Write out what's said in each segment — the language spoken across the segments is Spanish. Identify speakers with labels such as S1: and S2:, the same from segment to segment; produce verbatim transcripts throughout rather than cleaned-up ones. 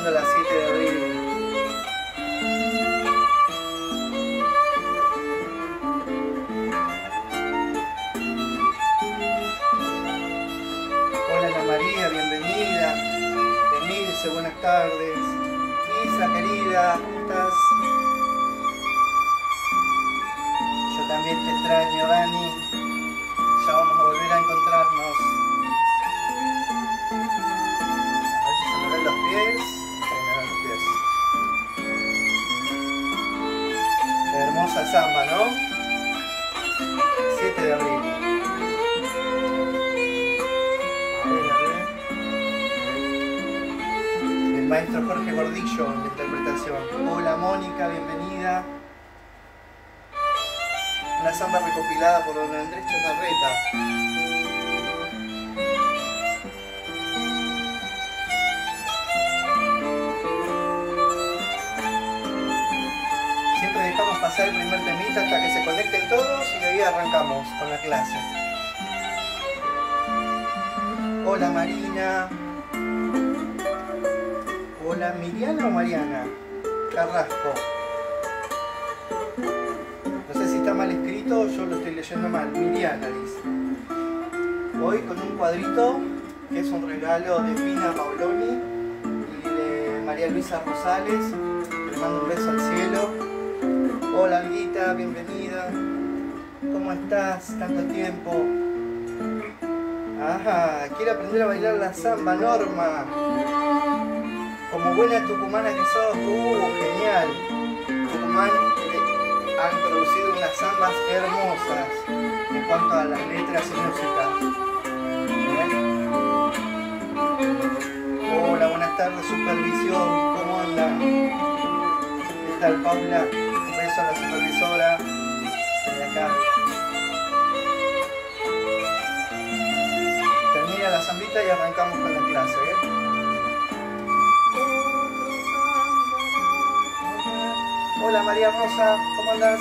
S1: celebrando la siete de abril. Hola Ana María, bienvenida. Denilce, buenas tardes. Isa, querida, ¿cómo estás? Yo también te extraño, Dani. Ya vamos a volver a encontrarnos. A ver si se me ven los pies. Se me ven los pies. Qué hermosa samba, ¿no? siete de abril. A ver, a ver. El maestro Jorge Gordillo en la interpretación. Hola Mónica, bienvenida. Una samba recopilada por don Andrés Chazarreta. Siempre dejamos pasar el primer temita hasta que se conecten todos y de ahí arrancamos con la clase. Hola Marina. Hola, ¿Miriana o Mariana? Carrasco. No sé si está mal escrito, yo lo estoy leyendo mal. Miriana dice. Hoy con un cuadrito que es un regalo de Pina Paoloni y de María Luisa Rosales. Le mando un beso al cielo. Hola Olguita, bienvenida. ¿Cómo estás? Tanto tiempo. Ajá, quiero aprender a bailar la samba, Norma. Como buena tucumana que sos, uh, genial. Tucumán eh, han producido unas zambas hermosas en cuanto a las letras y música. ¿Eh? Hola, buenas tardes, supervisión, ¿cómo andan? ¿Qué tal, Paula? Un beso a la supervisora de acá. Termina la zambita y arrancamos con la clase, ¿eh? Hola María Rosa, ¿cómo andás?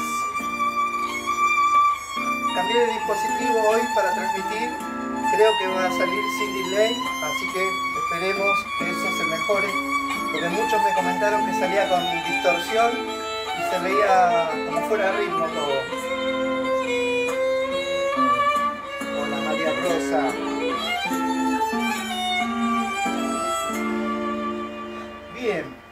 S1: Cambié de dispositivo hoy para transmitir, creo que va a salir sin delay, así que esperemos que eso se mejore, porque muchos me comentaron que salía con distorsión y se veía como fuera de ritmo todo. Hola María Rosa. Bien.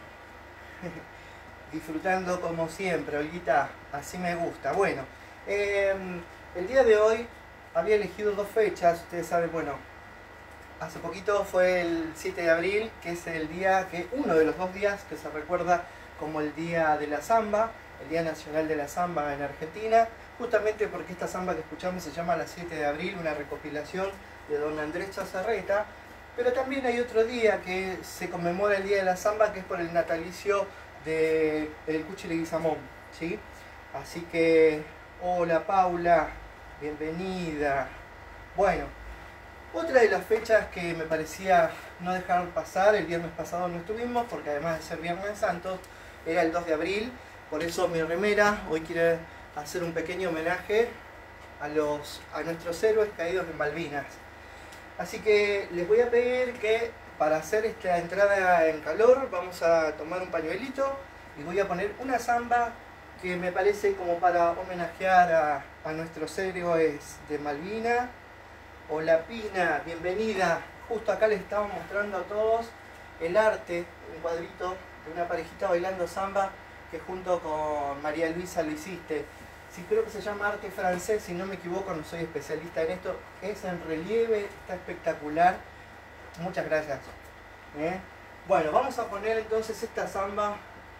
S1: Disfrutando como siempre, Olguita, así me gusta. Bueno, eh, el día de hoy había elegido dos fechas, ustedes saben, bueno, hace poquito fue el siete de abril, que es el día, que uno de los dos días que se recuerda como el Día de la Samba, el Día Nacional de la Samba en Argentina, justamente porque esta samba que escuchamos se llama la siete de abril, una recopilación de don Andrés Chazarreta, pero también hay otro día que se conmemora el Día de la Samba, que es por el natalicio de el Cuchi Leguizamón, ¿sí? Así que, hola Paula, bienvenida. Bueno, otra de las fechas que me parecía no dejar pasar, el viernes pasado no estuvimos, porque además de ser Viernes Santo, era el dos de abril, por eso mi remera hoy quiere hacer un pequeño homenaje a, los, a nuestros héroes caídos en Malvinas. Así que les voy a pedir que para hacer esta entrada en calor vamos a tomar un pañuelito y voy a poner una samba que me parece como para homenajear a, a nuestros héroes de Malvinas. Hola Pina, bienvenida. Justo acá les estaba mostrando a todos el arte, un cuadrito de una parejita bailando samba que junto con María Luisa lo hiciste. Sí, creo que se llama arte francés, si no me equivoco, no soy especialista en esto. Es en relieve, está espectacular. Muchas gracias. ¿Eh? Bueno, vamos a poner entonces esta samba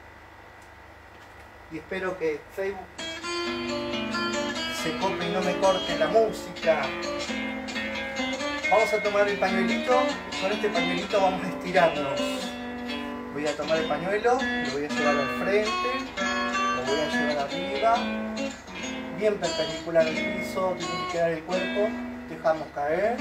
S1: y espero que Facebook se cope y no me corte la música. Vamos a tomar el pañuelito, con este pañuelito vamos a estirarnos. Voy a tomar el pañuelo, lo voy a llevar al frente, lo voy a llevar arriba, bien perpendicular al piso, tiene que quedar el cuerpo, dejamos caer.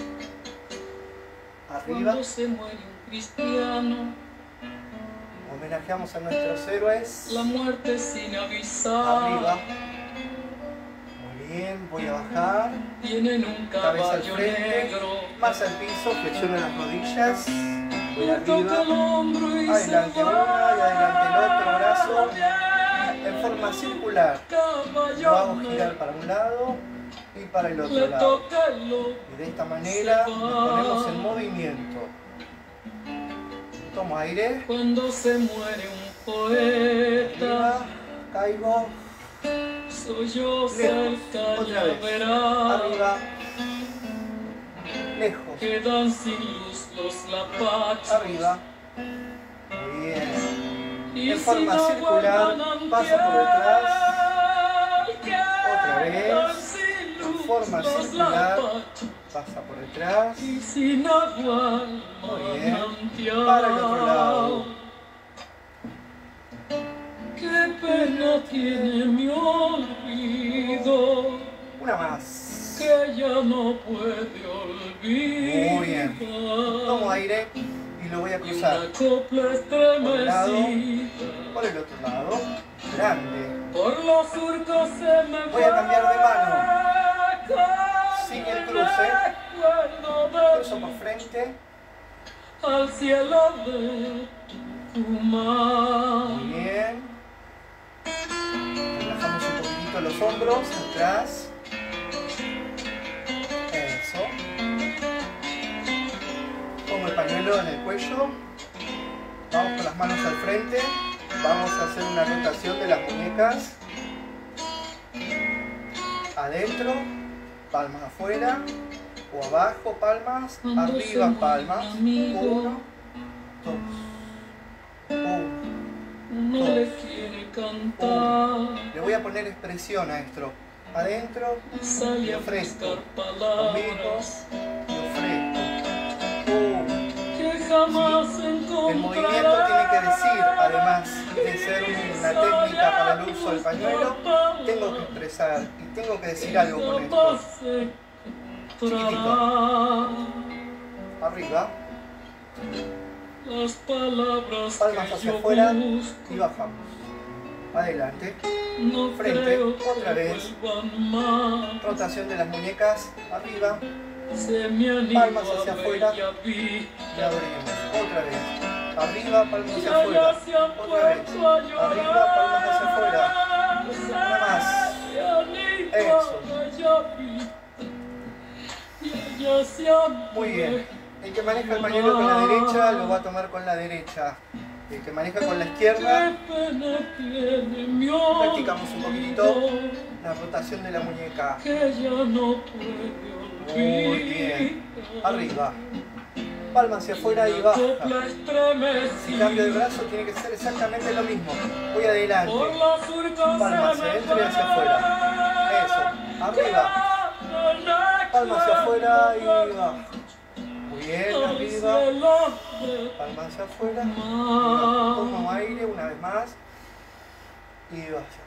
S1: Arriba.
S2: Cuando se muere un cristiano,
S1: homenajeamos a nuestros héroes.
S2: La muerte sin avisar.
S1: Arriba. Muy bien, voy a bajar.
S2: Tienen un
S1: Cabeza al
S2: caballo
S1: frente.
S2: negro.
S1: Más al piso, flexiono las rodillas. voy arriba, adelante una y adelante el otro brazo en forma circular. Lo hago girar para un lado y para el otro lado. Y de esta manera nos ponemos en movimiento. Tomo aire.
S2: Cuando se muere un poeta,
S1: Arriba, caigo.
S2: soy yo
S1: Lejos.
S2: cerca,
S1: Otra
S2: ya
S1: vez.
S2: verás.
S1: Arriba. Lejos.
S2: Quedan sin luz los lapachos.
S1: Arriba. Muy bien.
S2: Y
S1: En
S2: si
S1: forma
S2: no
S1: circular,
S2: guardan
S1: paso por detrás.
S2: antier,
S1: Otra vez.
S2: quedan sin luz
S1: En forma
S2: los
S1: circular.
S2: lapachos.
S1: Pasa por detrás.
S2: Y sin agua
S1: Muy bien.
S2: manantial.
S1: Para el otro lado.
S2: Qué pena tiene mi olvido,
S1: Una más.
S2: que ya no puede olvidar.
S1: Muy bien. Tomo aire y lo voy a
S2: Y
S1: cruzar.
S2: una copla
S1: un lado.
S2: estremecida,
S1: Por el otro lado. Grande.
S2: por los surcos se me
S1: Voy a cambiar de mano.
S2: va,
S1: Sigue el
S2: con
S1: cruce.
S2: recuerdo de
S1: Cruzo por frente.
S2: al cielo de Tucumán.
S1: Muy bien. Relajamos un poquitito los hombros, atrás. Eso. Pongo el pañuelo en el cuello. Vamos con las manos al frente. Vamos a hacer una rotación de las muñecas. Adentro, palmas afuera. O abajo, palmas. Arriba, palmas. Uno, dos. Uno.
S2: No le quiere cantar,
S1: Le voy a poner expresión a esto. Adentro
S2: sale
S1: y
S2: a
S1: ofrezco.
S2: buscar
S1: Conmigo
S2: palabras
S1: y ofrezco. Uno.
S2: que jamás
S1: El
S2: encontrará.
S1: movimiento tiene que decir, además de ser una técnica para el uso del pañuelo, tengo que expresar y tengo que decir algo con esto. Chiquitito. Arriba,
S2: Las palabras
S1: palmas
S2: que
S1: hacia
S2: yo
S1: afuera
S2: busco,
S1: y bajamos. Adelante,
S2: no
S1: frente,
S2: creo que
S1: otra vez.
S2: vuelvan más.
S1: Rotación de las muñecas, arriba,
S2: Se me anima
S1: palmas hacia
S2: a
S1: afuera.
S2: bella vida.
S1: y abrimos. Otra vez, arriba, palmas hacia
S2: Ya,
S1: afuera.
S2: ya se han
S1: Otra vez,
S2: puesto a llorar.
S1: arriba, palmas hacia afuera. Una más.
S2: Se anima
S1: Eso.
S2: a bella vida. Y ella se han
S1: Muy bien. El que maneja el pañuelo con la derecha lo va a tomar con la derecha. El que maneja con la izquierda,
S2: Qué pena tiene mi
S1: practicamos un poquitito
S2: olvido,
S1: la rotación de la muñeca.
S2: que ya no puede olvidar.
S1: Muy bien. Arriba. Palma hacia afuera y baja.
S2: Copla estremecida,
S1: Si cambio de brazo tiene que ser exactamente lo mismo. Voy adelante.
S2: por la surca
S1: Palma
S2: se
S1: hacia
S2: me
S1: adentro y hacia
S2: va.
S1: afuera. Eso. Arriba. Palma hacia afuera y baja. Muy bien, arriba. Palma hacia afuera. Y baja. Tomo aire una vez más. Y va hacia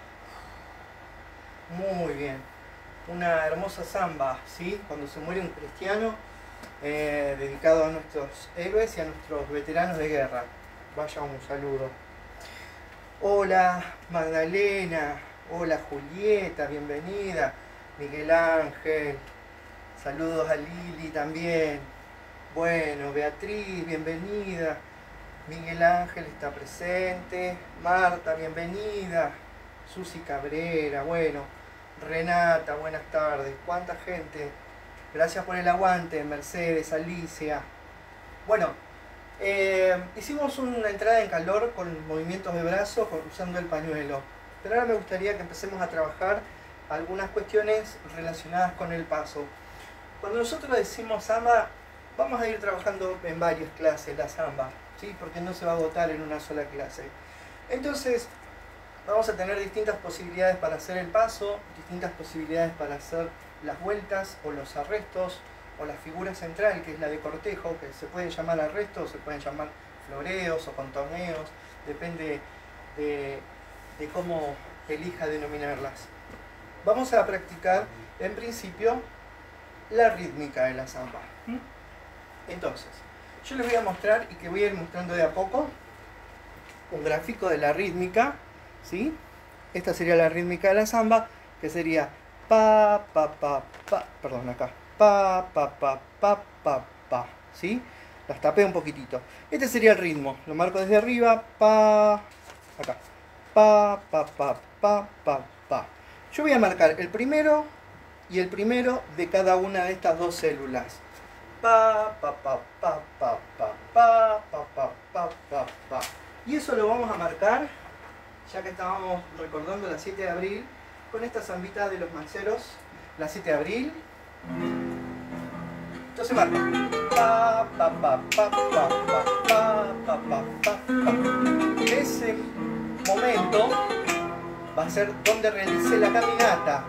S1: afuera. Muy bien. Una hermosa samba, ¿sí? Cuando se muere un cristiano, eh, dedicado a nuestros héroes y a nuestros veteranos de guerra. Vaya un saludo. Hola Magdalena, hola Julieta, bienvenida. Miguel Ángel, saludos a Lili también. Bueno, Beatriz, bienvenida. Miguel Ángel está presente. Marta, bienvenida. Susi Cabrera, bueno. Renata, buenas tardes. ¿Cuánta gente? Gracias por el aguante. Mercedes, Alicia. Bueno, eh, hicimos una entrada en calor con movimientos de brazos usando el pañuelo. Pero ahora me gustaría que empecemos a trabajar algunas cuestiones relacionadas con el paso. Cuando nosotros decimos samba, vamos a ir trabajando en varias clases la samba, ¿sí? Porque no se va a agotar en una sola clase. Entonces, vamos a tener distintas posibilidades para hacer el paso, distintas posibilidades para hacer las vueltas o los arrestos, o la figura central, que es la de cortejo, que se pueden llamar arrestos, se pueden llamar floreos o contorneos, depende de, de cómo elija denominarlas. Vamos a practicar, en principio, la rítmica de la samba. Entonces, yo les voy a mostrar, y que voy a ir mostrando de a poco, un gráfico de la rítmica, ¿sí? Esta sería la rítmica de la samba, que sería pa, pa, pa, pa, perdón, acá, pa, pa, pa, pa, pa, pa, ¿sí? Las tapé un poquitito. Este sería el ritmo. Lo marco desde arriba. Pa. Acá. Pa, pa, pa, pa, pa, pa. Yo voy a marcar el primero y el primero de cada una de estas dos células. Pa, pa, pa, pa, pa, pa, pa, pa, pa, pa, pa, pa. Y eso lo vamos a marcar, ya que estábamos recordando la siete de abril, con esta zambita de los manceros, la siete de abril. Entonces marco. Pa, pa, pa, pa, pa, pa, pa, pa, pa, pa, pa. Ese momento va a ser donde realicé la caminata.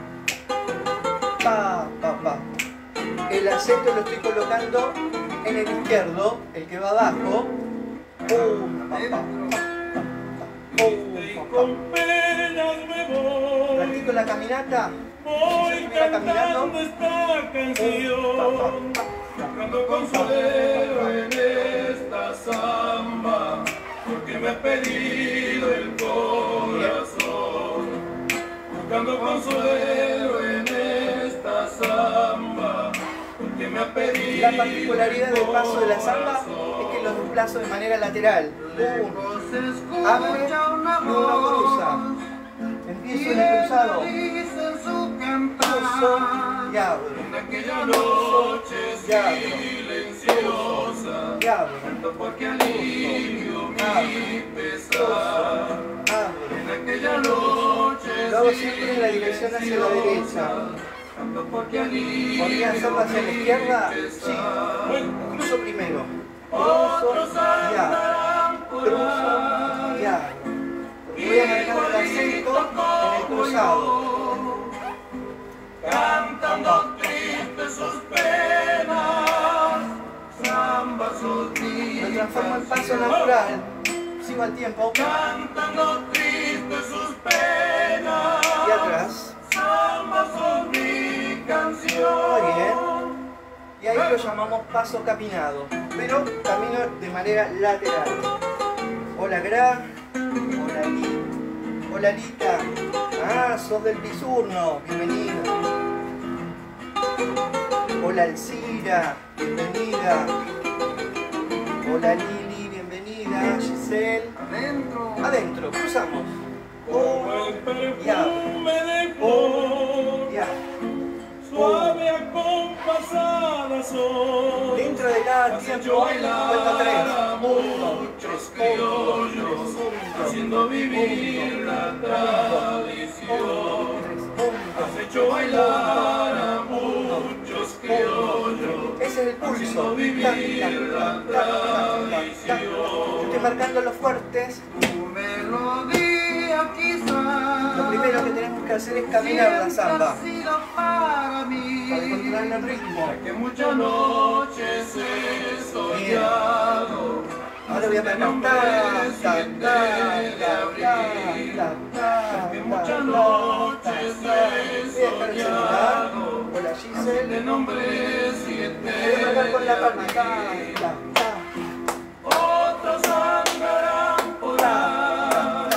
S1: Pa, pa, pa. El acento lo estoy colocando en el izquierdo, el que va abajo. Pum, pa, pa, pa, pa, pum, pa, pa. Practico la caminata.
S3: Voy cantando esta canción, buscando consuelo en esta samba, porque me ha pedido el corazón. Buscando consuelo en esta samba, porque me ha pedido.
S1: La particularidad del paso de la samba es que los desplazo de manera lateral. Uno abre y uno cruza. Empiezo en el cruzado. Cruzo y abro.
S3: En aquella noche silenciosa,
S1: Y abro.
S3: canto porque alivio mi pesar.
S1: Abro.
S3: En aquella noche
S1: Lo hago siempre en la dirección hacia la derecha.
S3: canto porque alivio.
S1: ¿Podría hacerlo hacia la izquierda? Sí. Cruzo primero. Cruzo y abro. Cruzo y abro. Voy a marcar el acento en el cruzado.
S3: Cantando tristes sus penas, samba sus
S1: Lo
S3: vidas.
S1: transformo en paso natural. Sigo al tiempo.
S3: Cantando tristes sus penas,
S1: Y atrás.
S3: samba sus mi canción.
S1: Muy bien. Y ahí lo llamamos paso caminado. Pero camino de manera lateral. Hola Gra. Hola Li. Hola Lita. Ah, sos del Pisurno. Bienvenida. Hola Alcira. Bienvenida. Hola Lili. Bienvenida. Giselle.
S3: Adentro,
S1: Adentro. Cruzamos.
S3: como el perfume de flor,
S1: Ya.
S3: suave acompasada son.
S1: Dentro de cada
S3: Has hecho
S1: tiempo,
S3: bailar
S1: cuento tres.
S3: a
S1: Uno,
S3: muchos
S1: tres, uno, tres,
S3: criollos,
S1: uno,
S3: haciendo vivir
S1: uno,
S3: la
S1: uno,
S3: tradición.
S1: tres, uno.
S3: Has hecho bailar a muchos criollos,
S1: Ese es el pulso.
S3: haciendo vivir la tradición.
S1: Estoy marcando los fuertes.
S3: Tu melodía quizás
S1: Lo primero que tenemos que hacer es caminar la samba
S3: para mí,
S1: para controlar el ritmo.
S3: que muchas noches he soñado.
S1: Ahora voy a marcar ta, ta, ta, ta, ta,
S3: Que
S1: ta,
S3: muchas
S1: ta,
S3: noches
S1: ta, ta.
S3: he
S1: Voy a dejar el celular.
S3: soñado.
S1: Hola
S3: De
S1: Giselle.
S3: nombre siete.
S1: Voy a marcar con la palma. Ta, ta, ta.
S3: Otros andarán por ahí,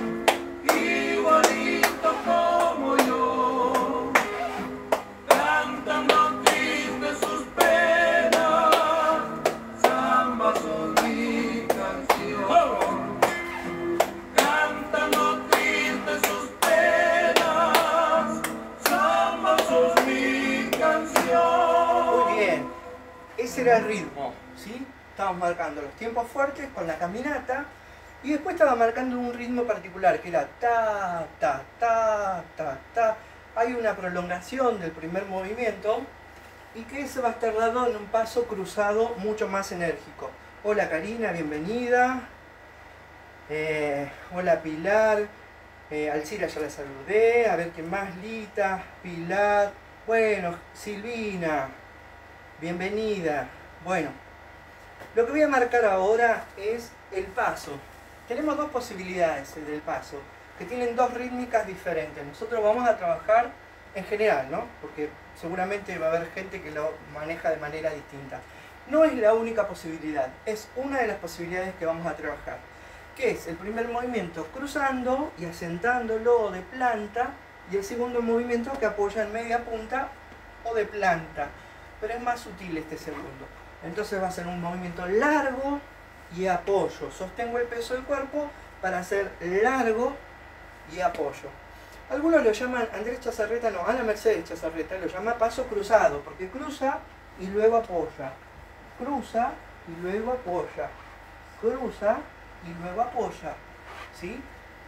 S3: igualito como yo, cantando tristes sus penas, samba son mi canción. Cantando tristes sus penas, samba son mi canción.
S1: Muy bien. Ese era el ritmo, ¿sí? Estábamos marcando los tiempos fuertes con la caminata y después estaba marcando un ritmo particular que era ta, ta, ta, ta, ta. Hay una prolongación del primer movimiento y que ese va a estar dado en un paso cruzado mucho más enérgico. Hola Karina, bienvenida. Eh, hola Pilar. Eh, Alcira ya la saludé. A ver quién más. Lita, Pilar. Bueno, Silvina. Bienvenida. Bueno. Lo que voy a marcar ahora es el paso. Tenemos dos posibilidades del paso, que tienen dos rítmicas diferentes. Nosotros vamos a trabajar en general, ¿no? Porque seguramente va a haber gente que lo maneja de manera distinta. No es la única posibilidad, es una de las posibilidades que vamos a trabajar. Que es el primer movimiento cruzando y asentándolo de planta, y el segundo movimiento que apoya en media punta o de planta. Pero es más sutil este segundo. Entonces va a ser un movimiento largo y apoyo. Sostengo el peso del cuerpo para hacer largo y apoyo. Algunos lo llaman, Andrés Chazarreta, no, Ana Mercedes Chazarreta lo llama paso cruzado, porque cruza y luego apoya. Cruza y luego apoya. Cruza y luego apoya. ¿Sí?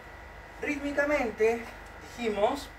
S1: Rítmicamente dijimos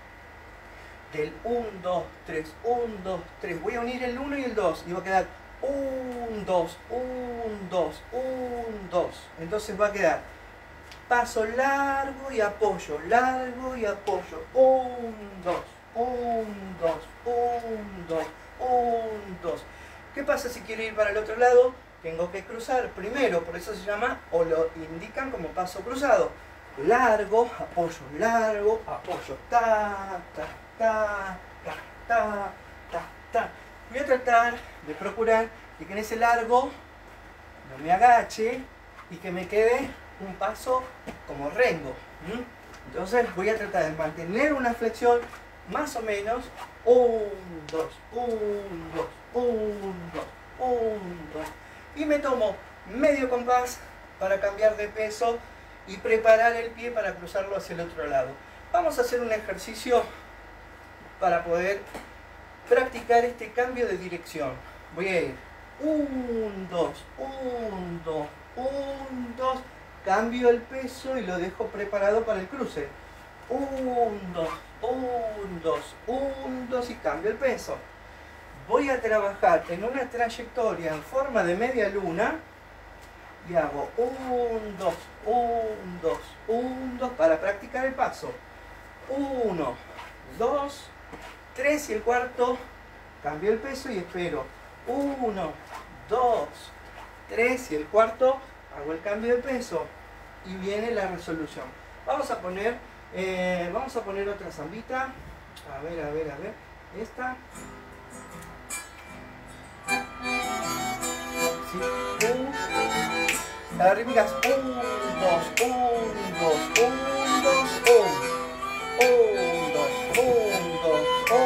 S1: del uno, dos, tres, uno, dos, tres. Voy a unir el uno y el dos y va a quedar uno, dos, uno, dos, uno, dos. Entonces va a quedar paso largo y apoyo, largo y apoyo. uno, dos, uno, dos, uno, dos, uno, dos. ¿Qué pasa si quiero ir para el otro lado? Tengo que cruzar primero, por eso se llama, o lo indican como paso cruzado. Largo, apoyo, largo, apoyo. Ta, ta, ta, ta, ta, ta, ta. Voy a tratar de procurar de que en ese largo no me agache y que me quede un paso como rengo. ¿Mm? Entonces voy a tratar de mantener una flexión más o menos uno, dos, uno, dos, uno, dos, uno, dos. Y me tomo medio compás para cambiar de peso y preparar el pie para cruzarlo hacia el otro lado. Vamos a hacer un ejercicio para poder practicar este cambio de dirección. Voy a ir uno, dos, uno, dos, uno, dos. Cambio el peso y lo dejo preparado para el cruce. uno, dos, uno, dos, uno, dos y cambio el peso. Voy a trabajar en una trayectoria en forma de media luna y hago uno, dos, uno, dos, uno, dos para practicar el paso. uno, dos, tres y el cuarto, cambio el peso y espero. uno, dos, tres y el cuarto, hago el cambio de peso y viene la resolución. Vamos a poner, eh, vamos a poner otra zambita. A ver, a ver, a ver. Esta. Sí. Un, la rítmica es uno, dos, uno, dos, uno, dos, uno, uno, dos, uno, dos,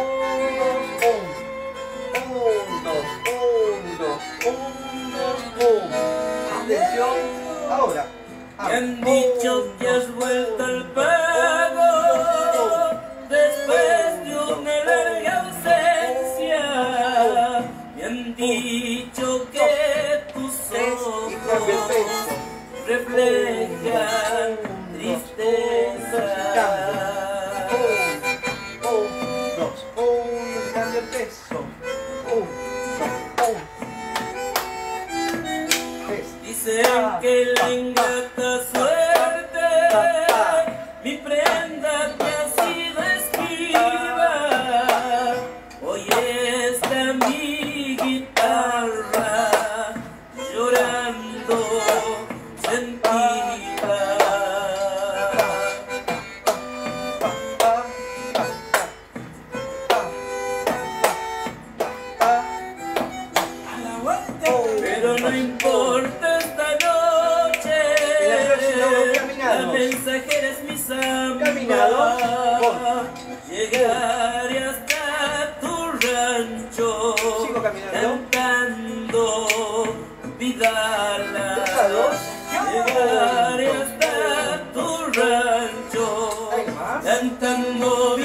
S1: uno, dos, uno, dos, uno, dos. Atención, ahora.
S3: Me han dicho que has vuelto al pago después de una larga ausencia. Me han dicho que tus ojos reflejan tristeza.
S1: Un, dos, un, cambio el peso. Un, dos, un.
S3: Dicen que la ingrata suerte, mi prenda te ha sido esquiva. Hoy está mi guitarra llorando sentida. Pero no importa esta noche, la mensajera es mi samba. Llegaré hasta tu rancho cantando Vidala. Llegaré hasta tu rancho cantando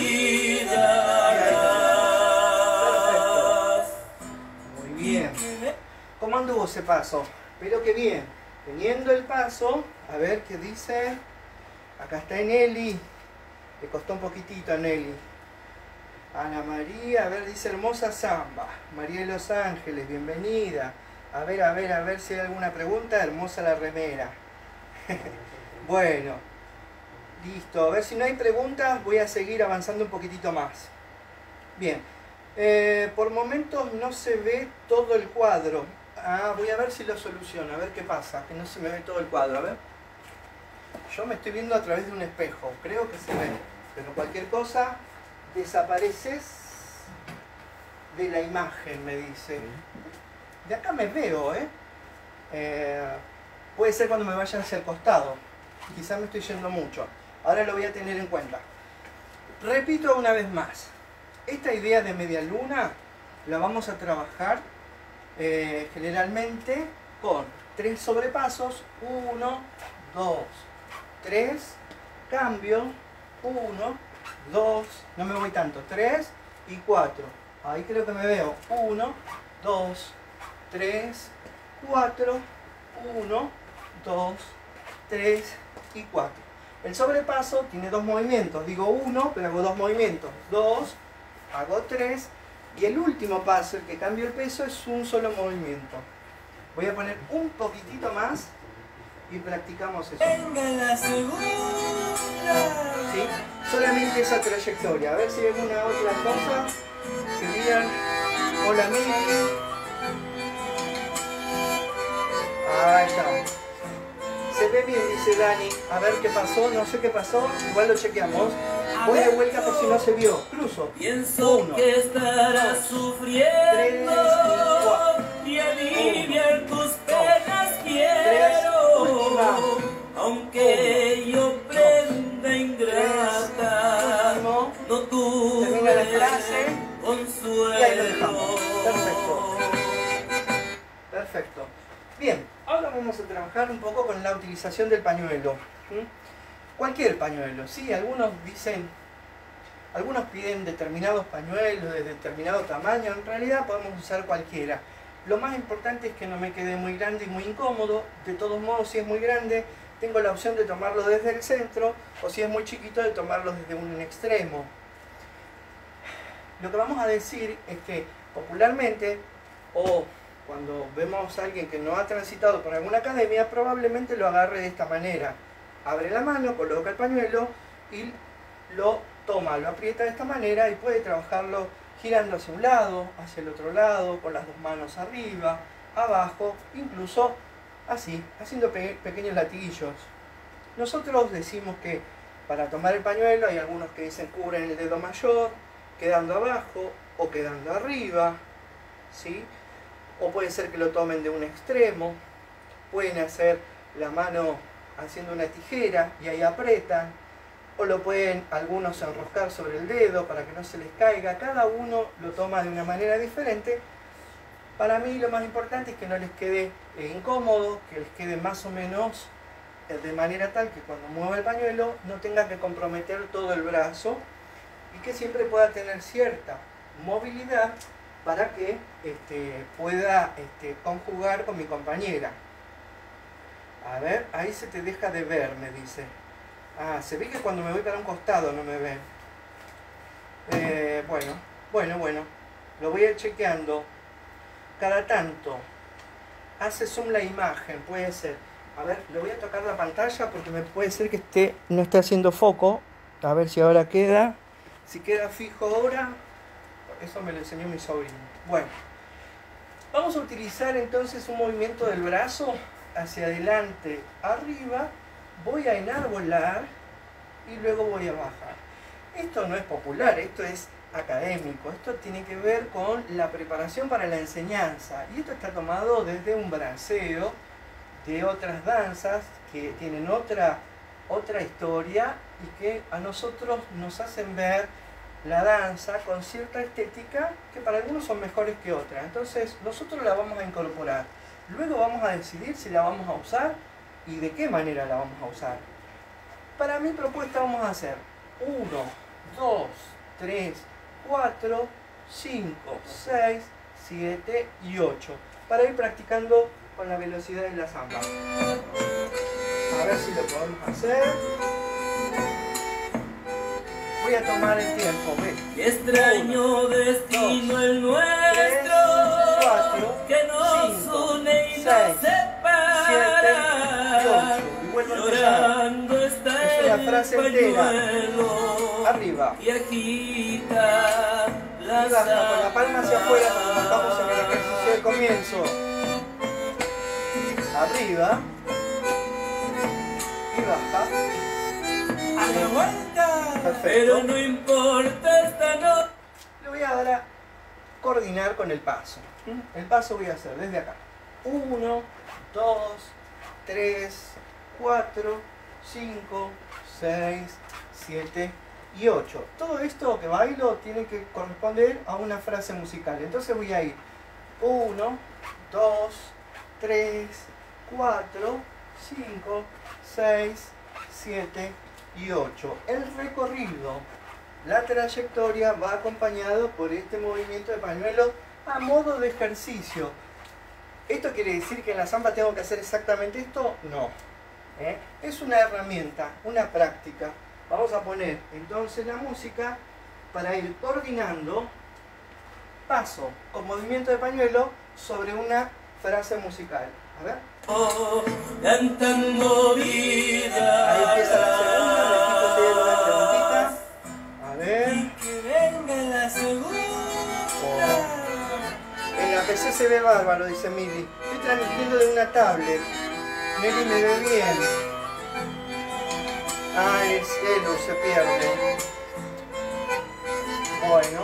S3: Vidala.
S1: Muy bien. ¿Cómo anduvo ese paso? Pero que bien. Teniendo el paso, a ver qué dice. Acá está Nelly. Le costó un poquitito a Nelly. Ana María, a ver, dice hermosa samba. María de Los Ángeles, bienvenida. A ver, a ver, a ver si hay alguna pregunta. Hermosa la remera. Bueno, listo. A ver si no hay preguntas, voy a seguir avanzando un poquitito más. Bien. Eh, por momentos no se ve todo el cuadro. Ah, voy a ver si lo soluciono, a ver qué pasa, que no se me ve todo el cuadro, a ver. Yo me estoy viendo a través de un espejo, creo que se ve, pero cualquier cosa, desapareces de la imagen, me dice. De acá me veo, ¿eh? eh puede ser cuando me vaya hacia el costado, quizás me estoy yendo mucho. Ahora lo voy a tener en cuenta. Repito una vez más, esta idea de media luna la vamos a trabajar eh, generalmente con tres sobrepasos, uno, dos, tres, cambio, uno, dos, no me voy tanto, tres y cuatro. Ahí creo que me veo, uno, dos, tres, cuatro, uno, dos, tres y cuatro. El sobrepaso tiene dos movimientos, digo uno, pero hago dos movimientos, dos, hago tres, y el último paso, el que cambio el peso, es un solo movimiento. Voy a poner un poquitito más y practicamos eso.
S3: Venga la segunda.
S1: ¿Sí? Solamente esa trayectoria. A ver si hay alguna otra cosa que digan. Hola, Miki. Ahí está. Se ve bien, dice Dani. A ver qué pasó, no sé qué pasó. Igual lo chequeamos. Voy de vuelta por si no se vio. Cruzo.
S3: Pienso
S1: Uno,
S3: que estarás
S1: dos,
S3: sufriendo
S1: tres y cuatro.
S3: y aliviar tus penas
S1: tres,
S3: quiero.
S1: última.
S3: Aunque
S1: Uno,
S3: yo prenda ingrata,
S1: último.
S3: no tuve
S1: Termina la frase.
S3: consuelo.
S1: Y ahí lo dejamos. Perfecto. Perfecto. Bien, ahora vamos a trabajar un poco con la utilización del pañuelo. ¿Mm? Cualquier pañuelo, sí, algunos dicen, algunos piden determinados pañuelos de determinado tamaño, en realidad podemos usar cualquiera. Lo más importante es que no me quede muy grande y muy incómodo. De todos modos, si es muy grande, tengo la opción de tomarlo desde el centro, o si es muy chiquito, de tomarlo desde un extremo. Lo que vamos a decir es que popularmente, o cuando vemos a alguien que no ha transitado por alguna academia, probablemente lo agarre de esta manera. Abre la mano, coloca el pañuelo y lo toma, lo aprieta de esta manera y puede trabajarlo girando hacia un lado, hacia el otro lado, con las dos manos arriba, abajo, incluso así, haciendo pe pequeños latiguillos. Nosotros decimos que para tomar el pañuelo hay algunos que dicen cubren el dedo mayor, quedando abajo o quedando arriba, ¿sí? O puede ser que lo tomen de un extremo, pueden hacer la mano haciendo una tijera y ahí apretan, o lo pueden algunos enroscar sobre el dedo para que no se les caiga. Cada uno lo toma de una manera diferente. Para mí lo más importante es que no les quede eh, incómodo, que les quede más o menos eh, de manera tal que cuando mueva el pañuelo no tenga que comprometer todo el brazo y que siempre pueda tener cierta movilidad para que este, pueda este, conjugar con mi compañera. A ver, ahí se te deja de ver, me dice. Ah, se ve que cuando me voy para un costado no me ven. Eh, bueno, bueno, bueno. Lo voy a ir chequeando. Cada tanto. Hace zoom la imagen, puede ser. A ver, le voy a tocar la pantalla porque me puede ser que esté, no esté haciendo foco. A ver si ahora queda. Si queda fijo ahora, eso me lo enseñó mi sobrino. Bueno, vamos a utilizar entonces un movimiento del brazo hacia adelante, arriba, voy a enarbolar y luego voy a bajar. Esto no es popular, esto es académico, esto tiene que ver con la preparación para la enseñanza y esto está tomado desde un braceo de otras danzas que tienen otra, otra historia y que a nosotros nos hacen ver la danza con cierta estética que para algunos son mejores que otras. Entonces nosotros la vamos a incorporar. Luego vamos a decidir si la vamos a usar y de qué manera la vamos a usar. Para mi propuesta vamos a hacer uno, dos, tres, cuatro, cinco, seis, siete y ocho. Para ir practicando con la velocidad de la samba. A ver si lo podemos hacer. Voy a tomar el tiempo. ¿Ves?
S3: Qué extraño
S1: Uno,
S3: destino
S1: dos,
S3: el nuestro,
S1: tres, cuatro,
S3: que nos
S1: cinco,
S3: une y
S1: seis,
S3: nos separa.
S1: siete y ocho. Y vuelvo a empezar.
S3: Llorando está
S1: Es una
S3: el
S1: frase entera.
S3: pañuelo
S1: Arriba.
S3: y agita la
S1: Y baja con la palma hacia afuera cuando estamos en el ejercicio del comienzo. Arriba. Y baja.
S3: a la vuelta.
S1: Perfecto.
S3: Pero no importa esta noche.
S1: Le voy a dar a coordinar con el paso. El paso voy a hacer desde acá. uno, dos, tres, cuatro, cinco, seis, siete y ocho. Todo esto que bailo tiene que corresponder a una frase musical. Entonces voy a ir uno, dos, tres, cuatro, cinco, seis, siete y ocho. El recorrido, la trayectoria va acompañado por este movimiento de pañuelo a modo de ejercicio. ¿Esto quiere decir que en la samba tengo que hacer exactamente esto? No. ¿Eh? Es una herramienta, una práctica. Vamos a poner entonces la música para ir coordinando paso con movimiento de pañuelo sobre una frase musical. A ver.
S3: Oh, cantando vida.
S1: Ahí empieza la segunda, repito una preguntita. A ver.
S3: Y que venga la segunda.
S1: Oh. En la P C se ve bárbaro, dice Mili. Estoy transmitiendo de una tablet. Mili me ve bien. Ah, el cielo se pierde. Bueno.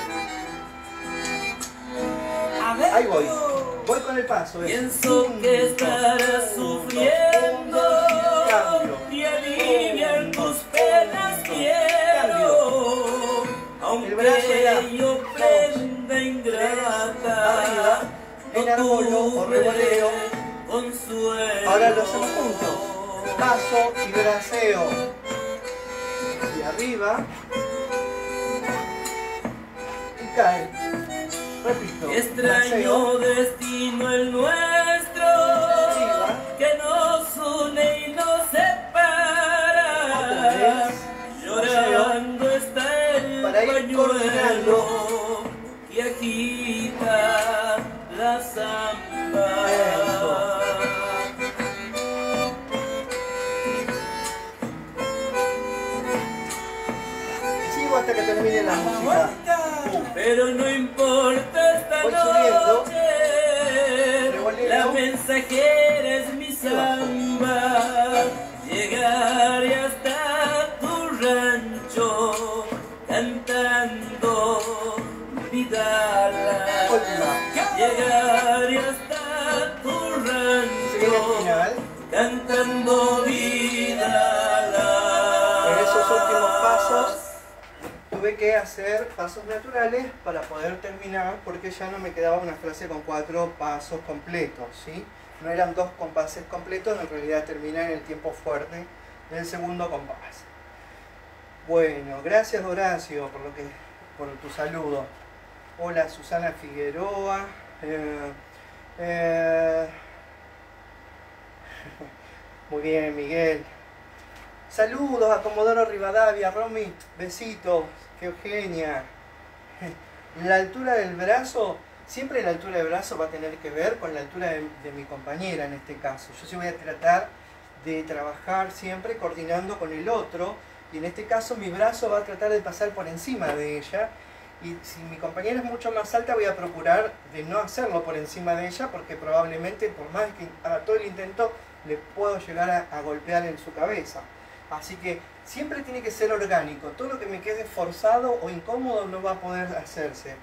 S1: Ahí voy. Voy con el paso. Es
S3: Pienso
S1: un,
S3: que
S1: dos,
S3: estarás
S1: uno,
S3: sufriendo
S1: dos, cambio.
S3: y alivian
S1: Un,
S3: tus
S1: dos,
S3: penas
S1: un, dos,
S3: quiero.
S1: El brazo era
S3: Aunque yo
S1: dos,
S3: prenda
S1: tres,
S3: ingrata,
S1: arriba, enarbolo o revoleo.
S3: Consuelo.
S1: Ahora lo hacemos juntos. Paso y braceo. Y arriba. Y cae. Repito.
S3: Extraño
S1: Braceo.
S3: destino el nuestro,
S1: Arriba.
S3: que nos une y nos separa.
S1: Otra vez.
S3: Llorando está el
S1: Para ir
S3: pañuelo
S1: coordinando.
S3: que agita la samba.
S1: Eso. Sigo hasta que termine la música.
S3: Pero no importa esta
S1: Voy subiendo.
S3: noche,
S1: Revoleo.
S3: la mensajera es mi samba. Llegaré hasta tu rancho cantando Vidala.
S1: Última.
S3: Llegaré hasta tu
S1: Se viene el
S3: rancho
S1: final.
S3: cantando Vidala.
S1: En esos últimos pasos tuve que hacer pasos naturales para poder terminar, porque ya no me quedaba una frase con cuatro pasos completos, ¿sí? No eran dos compases completos, en realidad terminé en el tiempo fuerte del segundo compás. Bueno, gracias Horacio por, lo que, por tu saludo. Hola Susana Figueroa. Eh, eh, muy bien, Miguel. Saludos a Comodoro Rivadavia, Romy, besitos, que Eugenia. La altura del brazo, siempre la altura del brazo va a tener que ver con la altura de, de mi compañera en este caso. Yo sí voy a tratar de trabajar siempre coordinando con el otro, y en este caso mi brazo va a tratar de pasar por encima de ella, y si mi compañera es mucho más alta voy a procurar de no hacerlo por encima de ella, porque probablemente por más que haga todo el intento le puedo llegar a, a golpear en su cabeza. Así que siempre tiene que ser orgánico. Todo lo que me quede forzado o incómodo no va a poder hacerse.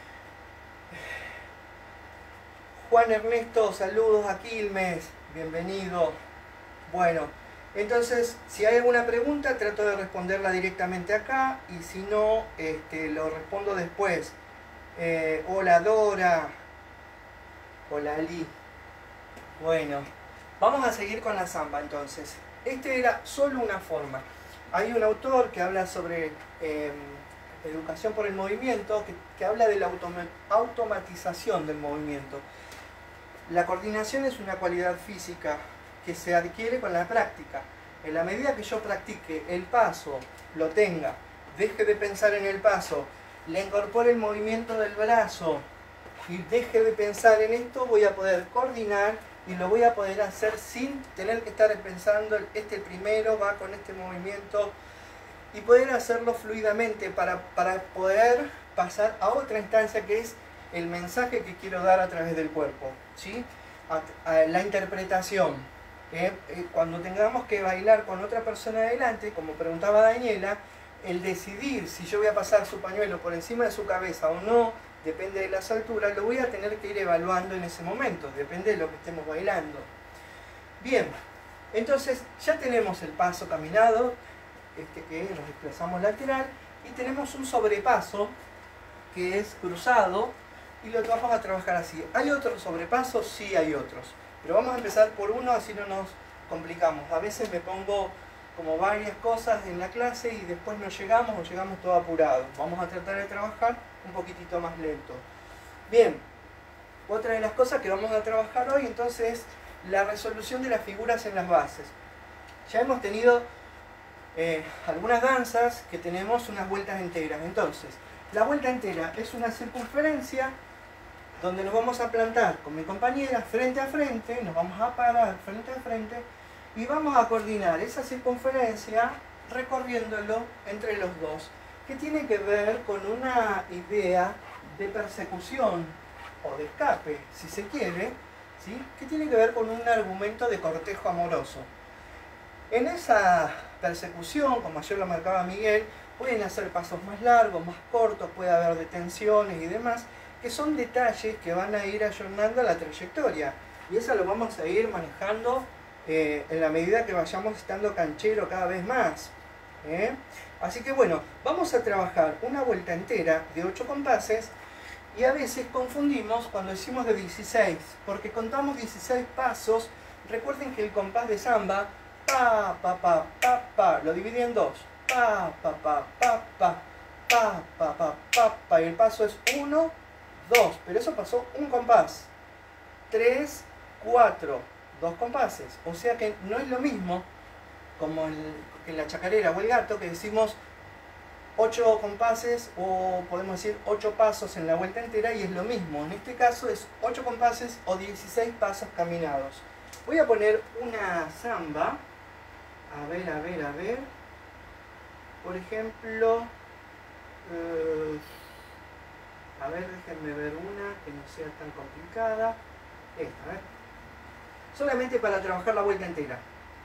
S1: Juan Ernesto, saludos a Quilmes. Bienvenido. Bueno, entonces, si hay alguna pregunta, trato de responderla directamente acá. Y si no, este, lo respondo después. Eh, hola Dora. Hola Ali. Bueno, vamos a seguir con la samba entonces. Este era solo una forma. Hay un autor que habla sobre eh, educación por el movimiento, que, que habla de la automa automatización del movimiento. La coordinación es una cualidad física que se adquiere con la práctica. En la medida que yo practique el paso, lo tenga, deje de pensar en el paso, le incorpore el movimiento del brazo y deje de pensar en esto, voy a poder coordinar y lo voy a poder hacer sin tener que estar pensando este primero va con este movimiento, y poder hacerlo fluidamente para, para poder pasar a otra instancia que es el mensaje que quiero dar a través del cuerpo, ¿sí? a, a la interpretación. ¿eh? Eh, cuando tengamos que bailar con otra persona adelante, como preguntaba Daniela, el decidir si yo voy a pasar su pañuelo por encima de su cabeza o no, depende de las alturas, lo voy a tener que ir evaluando en ese momento, depende de lo que estemos bailando. Bien, entonces ya tenemos el paso caminado, este que nos desplazamos lateral, y tenemos un sobrepaso que es cruzado, y lo vamos a trabajar así. ¿Hay otros sobrepasos? Sí, hay otros. Pero vamos a empezar por uno, así no nos complicamos. A veces me pongo como varias cosas en la clase y después no llegamos o llegamos todo apurados. Vamos a tratar de trabajar un poquitito más lento. Bien, otra de las cosas que vamos a trabajar hoy entonces es la resolución de las figuras en las bases. Ya hemos tenido eh, algunas danzas que tenemos unas vueltas enteras. Entonces, la vuelta entera es una circunferencia donde nos vamos a plantar con mi compañera frente a frente, nos vamos a parar frente a frente y vamos a coordinar esa circunferencia recorriéndolo entre los dos, que tiene que ver con una idea de persecución o de escape, si se quiere, ¿sí? Que tiene que ver con un argumento de cortejo amoroso. En esa persecución, como ayer lo marcaba Miguel, pueden hacer pasos más largos, más cortos, puede haber detenciones y demás, que son detalles que van a ir ayornando la trayectoria. Y eso lo vamos a ir manejando eh, en la medida que vayamos estando canchero cada vez más. ¿eh? Así que bueno, vamos a trabajar una vuelta entera de ocho compases y a veces confundimos cuando decimos de dieciséis, porque contamos dieciséis pasos. Recuerden que el compás de samba, pa, pa, pa, pa, pa, lo divide en dos. Pa, pa, pa, pa, pa, pa, pa, pa, pa, pa, y el paso es uno, dos, pero eso pasó un compás. tres, cuatro, dos compases. O sea que no es lo mismo como el, en la chacarera o el gato, que decimos ocho compases o podemos decir ocho pasos en la vuelta entera y es lo mismo. En este caso es ocho compases o dieciséis pasos caminados. Voy a poner una samba. A ver, a ver, a ver. Por ejemplo, eh, a ver, déjenme ver una que no sea tan complicada. Esta, a ver. Solamente para trabajar la vuelta entera.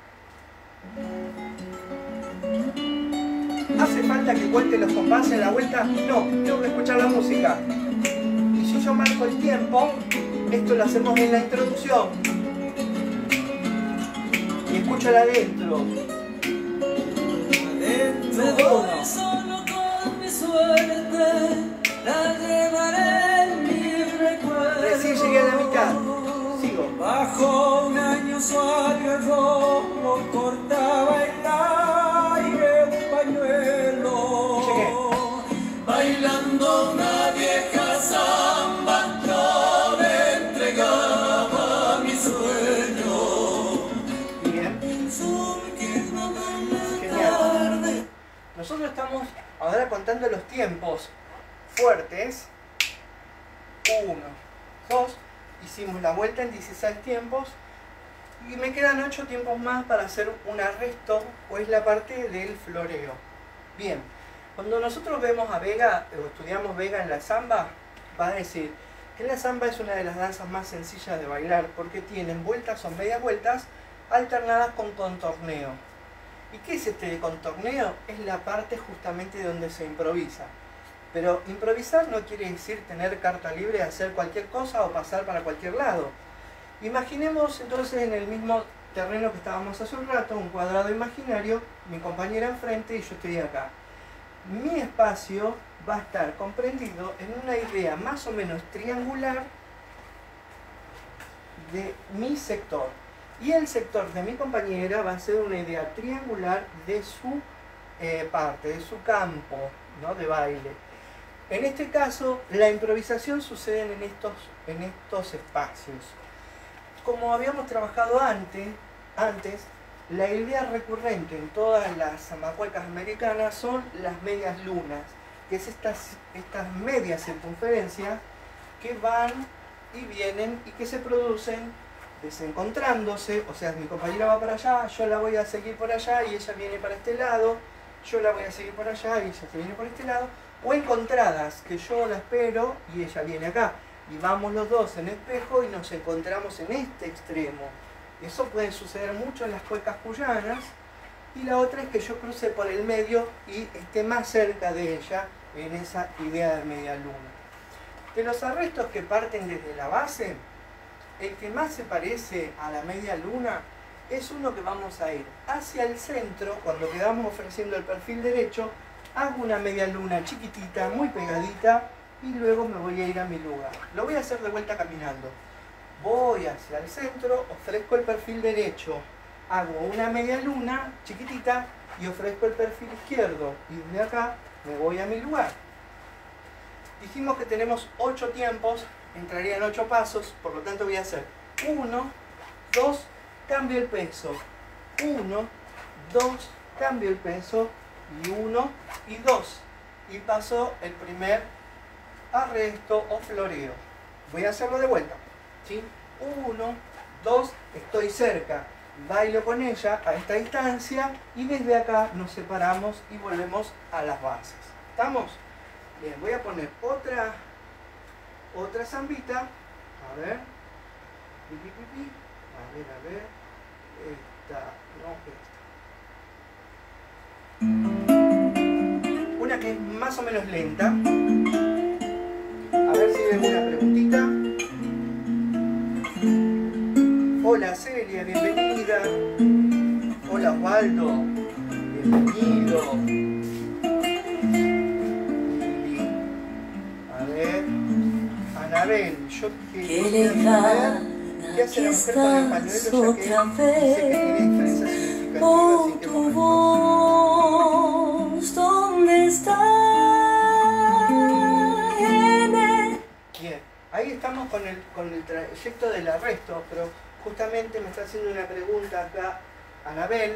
S1: ¿Hace falta que cuente los compases en la vuelta? No, tengo que escuchar la música. Y si yo marco el tiempo, esto lo hacemos en la introducción. Y escúchala adentro.
S3: Me voy solo con mi suerte, la llevaré en mi recuerdo.
S1: Recién llegué a la mitad. Sigo.
S3: Bajo un año suave rojo cortaba el aire un pañuelo.
S1: Llegué.
S3: Bailando una vieja samba, yo le entregaba mi sueño.
S1: Bien.
S3: Genial.
S1: Nosotros estamos ahora contando los tiempos fuertes. uno, dos, hicimos la vuelta en dieciséis tiempos y me quedan ocho tiempos más para hacer un arresto, o es la parte del floreo. Bien, cuando nosotros vemos a Vega o estudiamos Vega en la samba, va a decir que la samba es una de las danzas más sencillas de bailar porque tienen vueltas o medias vueltas alternadas con contorneo. ¿Y qué es este contorneo? Es la parte justamente donde se improvisa. Pero improvisar no quiere decir tener carta libre de hacer cualquier cosa o pasar para cualquier lado. Imaginemos entonces en el mismo terreno que estábamos hace un rato, un cuadrado imaginario, mi compañera enfrente y yo estoy acá. Mi espacio va a estar comprendido en una idea más o menos triangular de mi sector. Y el sector de mi compañera va a ser una idea triangular de su eh, parte, de su campo, ¿no? De baile. En este caso, la improvisación sucede en estos, en estos espacios. Como habíamos trabajado antes, antes, la idea recurrente en todas las zamacuecas americanas son las medias lunas, que es estas, estas medias circunferencias que van y vienen y que se producen desencontrándose, o sea, mi compañera va para allá, yo la voy a seguir por allá y ella viene para este lado, yo la voy a seguir por allá y ella se viene por este lado, o encontradas, que yo la espero y ella viene acá, y vamos los dos en espejo y nos encontramos en este extremo. Eso puede suceder mucho en las cuecas cuyanas, y la otra es que yo cruce por el medio y esté más cerca de ella en esa idea de media luna. De los arrestos que parten desde la base, el que más se parece a la media luna es uno que vamos a ir hacia el centro. Cuando quedamos ofreciendo el perfil derecho, hago una media luna chiquitita, muy pegadita, y luego me voy a ir a mi lugar. Lo voy a hacer de vuelta caminando. Voy hacia el centro, ofrezco el perfil derecho, hago una media luna chiquitita y ofrezco el perfil izquierdo. Y desde acá me voy a mi lugar. Dijimos que tenemos ocho tiempos, entrarían ocho pasos, por lo tanto voy a hacer uno, dos, cambio el peso, uno, dos, cambio el peso, y uno y dos. Y paso el primer arresto o floreo. Voy a hacerlo de vuelta. ¿Sí? uno, dos, estoy cerca. Bailo con ella a esta distancia y desde acá nos separamos y volvemos a las bases. ¿Estamos? Bien, voy a poner otra, otra zambita. A ver. Pi, pi, pi, pi. A ver, a ver. Esta, no, esta. Una que es más o menos lenta. A ver si hay alguna preguntita. Hola Celia, bienvenida. Hola Osvaldo, bienvenido. A ver, Anabel, yo quería saber qué hace la mujer con el pañuelo, ya que dice que tiene diferencias significativas y en qué momentos.
S3: ¿Dónde está?
S1: Bien, ahí estamos con el, con el trayecto del arresto, pero justamente me está haciendo una pregunta acá Anabel,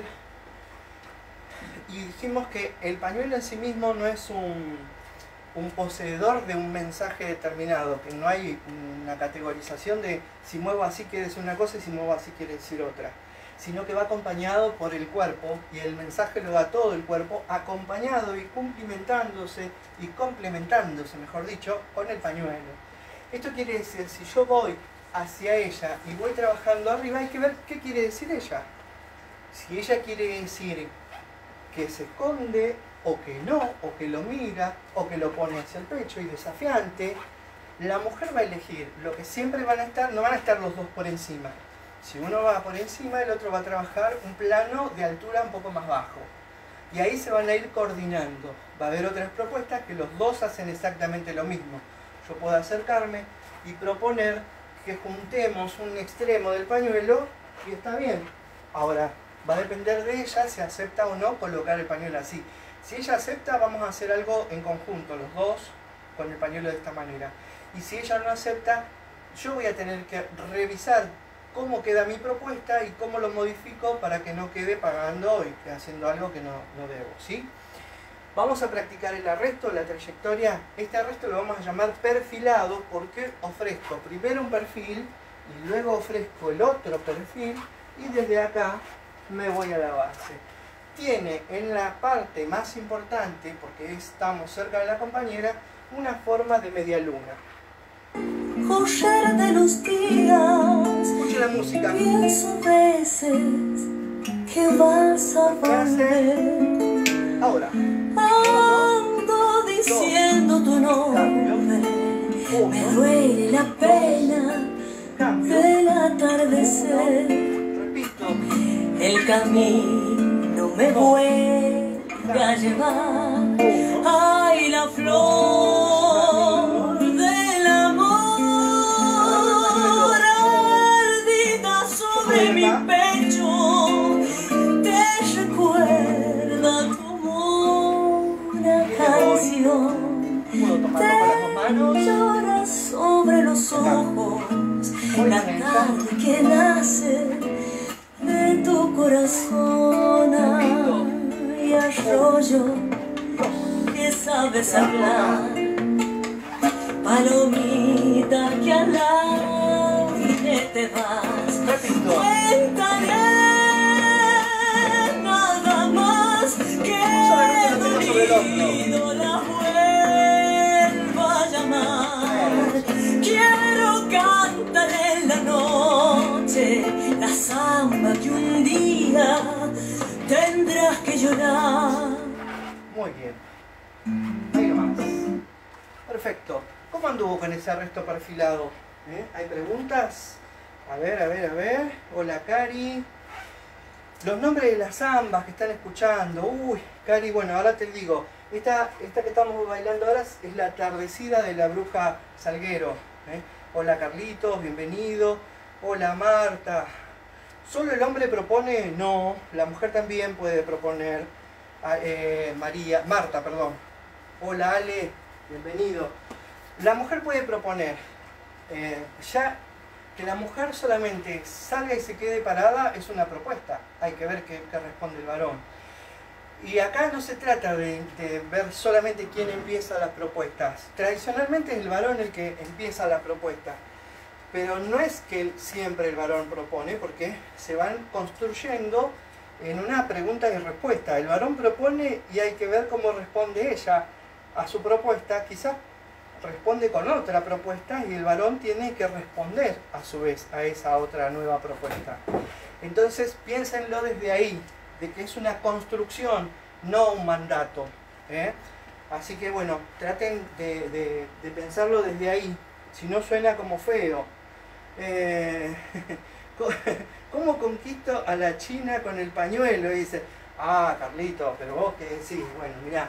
S1: y dijimos que el pañuelo en sí mismo no es un, un poseedor de un mensaje determinado, que no hay una categorización de si muevo así quiere decir una cosa y si muevo así quiere decir otra, sino que va acompañado por el cuerpo y el mensaje lo da todo el cuerpo, acompañado y cumplimentándose y complementándose, mejor dicho, con el pañuelo. Esto quiere decir, si yo voy hacia ella y voy trabajando arriba, hay que ver qué quiere decir ella. Si ella quiere decir que se esconde, o que no, o que lo mira, o que lo pone hacia el pecho y desafiante, la mujer va a elegir lo que siempre van a estar, no van a estar los dos por encima. Si uno va por encima, el otro va a trabajar un plano de altura un poco más bajo. Y ahí se van a ir coordinando. Va a haber otras propuestas que los dos hacen exactamente lo mismo. Yo puedo acercarme y proponer que juntemos un extremo del pañuelo y está bien. Ahora, va a depender de ella si acepta o no colocar el pañuelo así. Si ella acepta, vamos a hacer algo en conjunto, los dos, con el pañuelo de esta manera. Y si ella no acepta, yo voy a tener que revisar cómo queda mi propuesta y cómo lo modifico para que no quede pagando y haciendo algo que no, no debo, ¿sí? Vamos a practicar el arresto, la trayectoria. Este arresto lo vamos a llamar perfilado porque ofrezco primero un perfil y luego ofrezco el otro perfil y desde acá me voy a la base. Tiene en la parte más importante, porque estamos cerca de la compañera, una forma de media luna.
S3: Correr de los días.
S1: Escuche la música.
S3: Pienso veces que vas a volver.
S1: Ahora.
S3: Ando diciendo tu nombre. Me duele la pena del atardecer.
S1: Repito.
S3: El camino me vuelve a llevar. Ay, la flor del amor ardida sobre mi pecho te recuerda como una canción. Te llora sobre los ojos la tarde que nace de tu corazón. Ay, arroyo que sabes hablar, palomita que al aire te vas. Cuéntale nada más que dolido la vuelva a llamar. Quiero cantar en la noche la samba que un día tendrás que llorar.
S1: Muy bien. Ahí nomás. Perfecto. ¿Cómo anduvo con ese arresto perfilado? ¿Eh? ¿Hay preguntas? A ver, a ver, a ver. Hola, Cari. los nombres de las zambas que están escuchando. Uy, Cari, bueno, ahora te digo. Esta, esta que estamos bailando ahora es La Atardecida de la Bruja Salguero. ¿eh? Hola Carlitos, bienvenido. Hola Marta. ¿Solo el hombre propone? No, la mujer también puede proponer. Eh, María, Marta, perdón. Hola Ale, bienvenido. La mujer puede proponer. Eh, ya que la mujer solamente salga y se quede parada es una propuesta. Hay que ver qué, qué responde el varón. Y acá no se trata de, de ver solamente quién empieza las propuestas. Tradicionalmente es el varón el que empieza la propuesta. Pero no es que siempre el varón propone, porque se van construyendo en una pregunta y respuesta. El varón propone y hay que ver cómo responde ella a su propuesta. Quizás responde con otra propuesta y el varón tiene que responder a su vez a esa otra nueva propuesta. Entonces piénsenlo desde ahí, de que es una construcción, no un mandato. ¿eh? Así que bueno, traten de, de, de pensarlo desde ahí, si no suena como feo. Eh, ¿Cómo conquisto a la china con el pañuelo? Y dice, ah, Carlito, pero vos qué decís, bueno, mirá.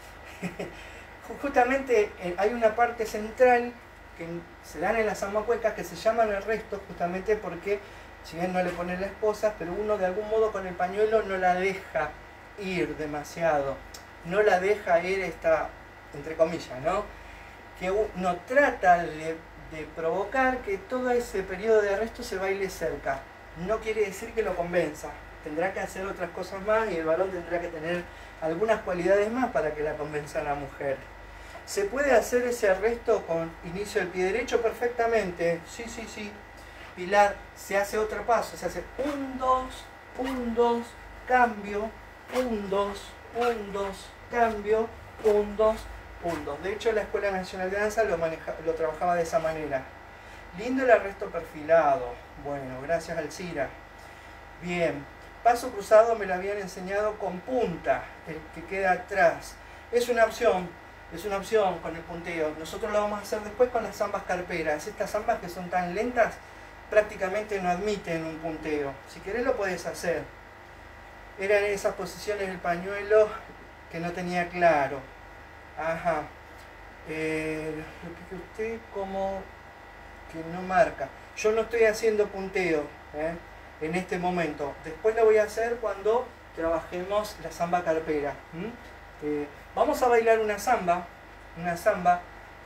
S1: Justamente hay una parte central que se dan en las zamacuecas que se llaman el resto, justamente porque, si bien no le ponen la esposa, pero uno de algún modo con el pañuelo no la deja ir demasiado, no la deja ir esta, entre comillas, ¿no? Que uno trata de, de provocar que todo ese periodo de arresto se baile cerca. No quiere decir que lo convenza, tendrá que hacer otras cosas más y el varón tendrá que tener algunas cualidades más para que la convenza a la mujer. ¿Se puede hacer ese arresto con inicio del pie derecho? Perfectamente, sí, sí, sí. Pilar, se hace otro paso, se hace un, dos, un, dos, cambio, un, dos, un, dos, cambio, un, dos, un, dos. De hecho, la Escuela Nacional de Danza lo, maneja, lo trabajaba de esa manera. Lindo el arresto perfilado. Bueno, gracias Alcira. Bien, paso cruzado me lo habían enseñado con punta, el que queda atrás. Es una opción, es una opción con el punteo. Nosotros lo vamos a hacer después con las zambas carperas. Estas zambas que son tan lentas prácticamente no admiten un punteo. Si querés lo podés hacer. Eran esas posiciones del pañuelo que no tenía claro. Ajá. Eh, lo que usted como que no marca. Yo no estoy haciendo punteo ¿eh? en este momento. Después lo voy a hacer cuando trabajemos la zamba carpera. ¿Mm? Eh, vamos a bailar una zamba, una zamba.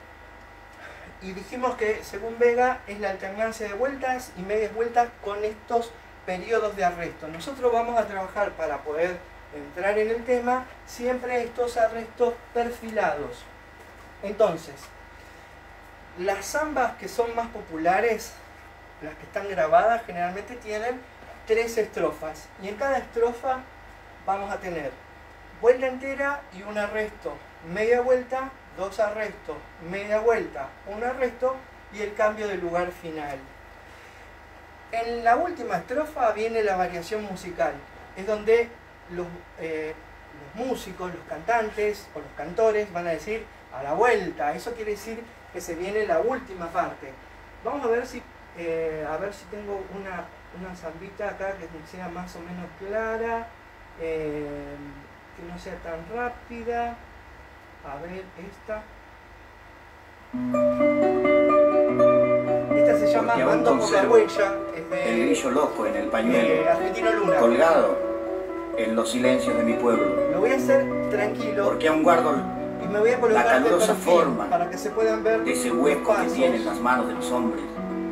S1: Y dijimos que según Vega es la alternancia de vueltas y medias vueltas con estos periodos de arresto. Nosotros vamos a trabajar para poder entrar en el tema siempre estos arrestos perfilados. Entonces, las zambas que son más populares, las que están grabadas, generalmente tienen tres estrofas. Y en cada estrofa vamos a tener vuelta entera y un arresto, media vuelta, dos arrestos, media vuelta, un arresto y el cambio de lugar final. En la última estrofa viene la variación musical, es donde los, eh, los músicos, los cantantes o los cantores van a decir a la vuelta. Eso quiere decir que se viene la última parte. Vamos a ver si, eh, a ver si tengo una, una zambita acá que sea más o menos clara, eh, que no sea tan rápida. A ver, esta. Esta se llama Ando por la huella. Es de,
S4: el grillo loco en el pañuelo,
S1: de Argentino Luna.
S4: colgado en los silencios de mi pueblo.
S1: Lo voy a hacer tranquilo.
S4: Porque aún guardo
S1: y me voy a colocar
S4: la calurosa
S1: de perfil
S4: forma
S1: para que se puedan ver
S4: de ese hueco que tienen las manos de los hombres.